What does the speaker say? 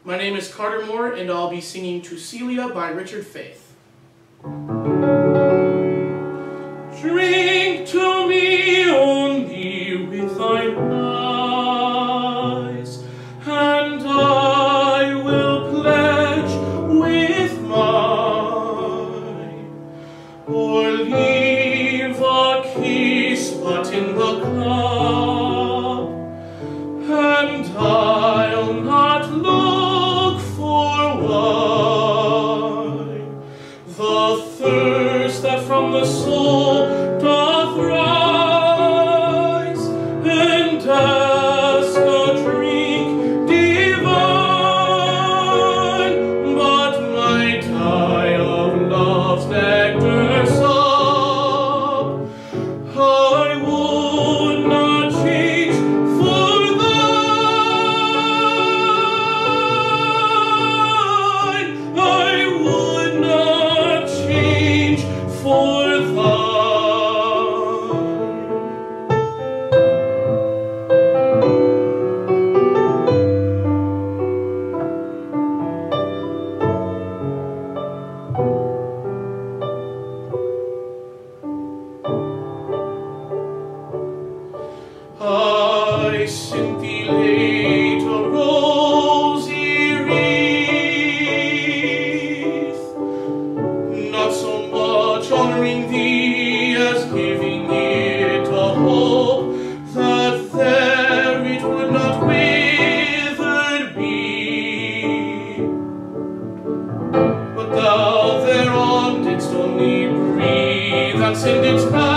My name is Carter Moore, and I'll be singing To Celia by Richard Faith. Drink to me only with thine eyes, and I will pledge with mine, or leave a kiss but in the cup, and I'll not look for wine. The thirst that from the soul doth rise, and ask a drink divine, but my tide of love's nectar sup, I would not change for thine. I would not change for thine. I sent thee late a rosy wreath, not so much honoring thee as giving it a hope that there it would not withered be. But thou thereon didst only breathe and send it back